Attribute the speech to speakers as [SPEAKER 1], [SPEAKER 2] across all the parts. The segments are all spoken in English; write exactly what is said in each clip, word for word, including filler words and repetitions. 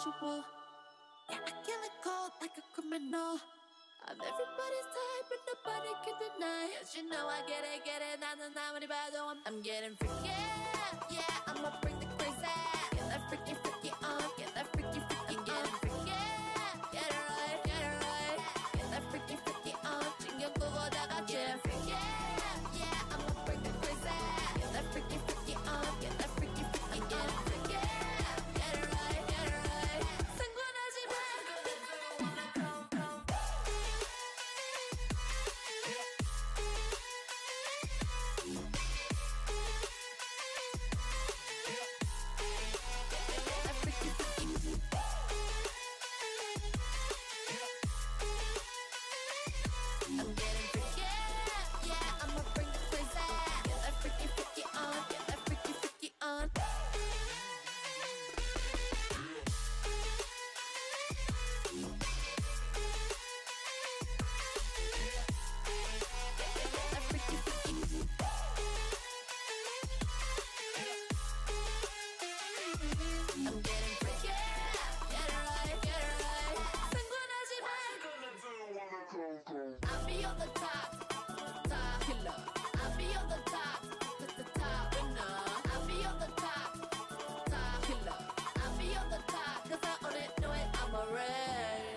[SPEAKER 1] visual. Yeah, I kill it cold like a criminal. I'm everybody's type, but nobody can deny. Cause you know I get it, get it, not the nobody bad. I'm, I'm getting freaky, yeah, I'ma bring the crazy. Get that freaky, freaky on, get that freaky, freaky on. Getting freaky, get it right, get it right. Get that freaky, freaky on, 챙겨 끄고다가 get freaky, yeah, I'ma bring the crazy. Get that freaky, freaky on, get that freaky, freaky on. Getting freaky, get it right, get it right. 상관하지 마. I'm getting freaky, yeah, I'ma bring the crazy. Get that freaky, freaky on, get that freaky, freaky on. I'm getting freaky, get it right, get it right. 상관하지 마. I'll be on the top, top killer. I'll be on the top, the, the top winner. I'll be on the top, top killer. I'll be on the top, cause I own it, know it, I'm a red.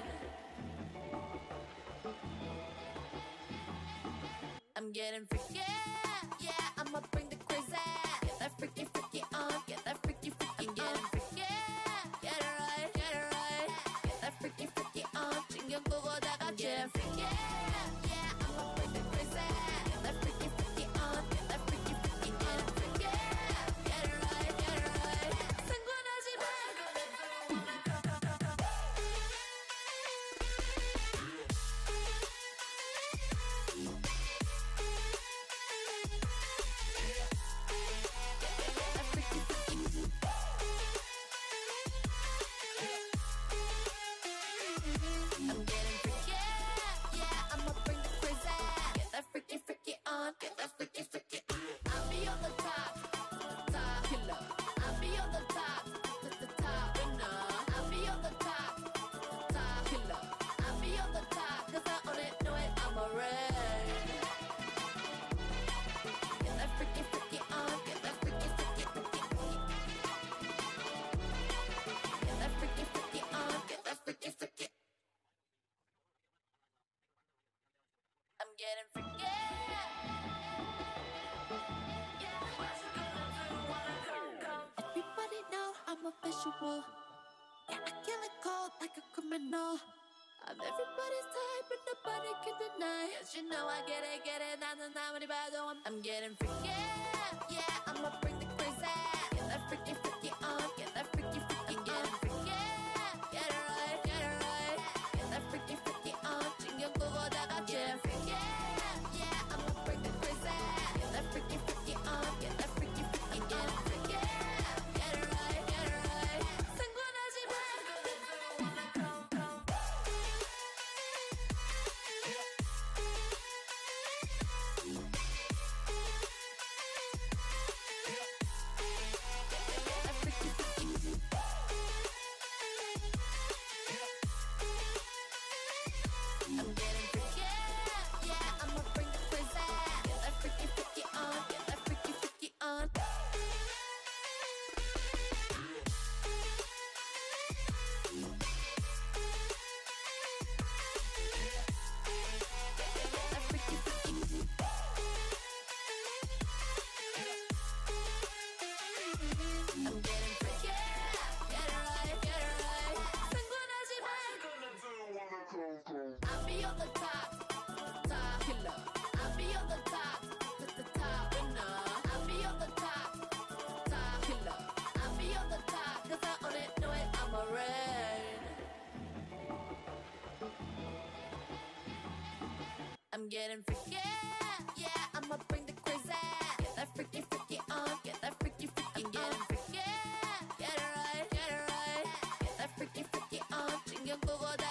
[SPEAKER 1] I'm getting freaky, yeah, I'ma bring the crazy. Get that freaky, freaky on, get that freaky, freaky. I'm getting freaky, get it right, get it right. Get that freaky, freaky on, 챙겨 끄고다가 get freaky, yeah, I'ma bring the crazy. Get that freaky, freaky on, get that freaky, freaky. Getting freaky, get it right, get it right. 상관하지 마. I'm getting freaky, yeah, I'ma bring the crazy. Get that freaky, freaky on, get that freaky, freaky on. I'll be on the top, top killer. I'll be on the top, the, the top winner. I'll be on the top, top killer. I'll be on the top, cause I own it, know it, I'm a red. Get that freaky, freaky on, get that freaky, freaky, freaky. Get that freaky, freaky on, get that freaky, freaky. I'm getting freaky. Everybody know I'm a visual. Yeah, I kill it cold like a criminal. I'm everybody's type, but nobody can deny. Cause you know I get it, get it, not the nobody bad. I'm, I'm getting freaky, yeah, I'ma bring the crazy. Get that freaky, freaky on, get that freaky, freaky. I'm getting freaky, get it right, get it right. Get that freaky, freaky on, 챙겨 끄고다가 get freaky, yeah, I'ma bring the crazy. Get that freaky, freaky on, get that freaky, freaky. I'm getting freaky, get it right, get it right. 상관하지 마. I'm getting freaky, yeah, I'ma bring the crazy. Get that freaky, freaky on, get that freaky, freaky on. That freaky, freaky. I'm getting freaky, get it right, get it right. 상관하지 마. I'll be on the top, top killer. I'll be on the top, the, the top winner. I'll be on the top, top killer. I'll be on the top, cause I own it, know it, I'm a red. I'm getting freaky, yeah, I'ma bring the crazy. Get that freaky, freaky on, get that freaky, freaky. I'm getting freaky, get it right, get it right. Get that freaky, freaky on, 챙겨 끄고다가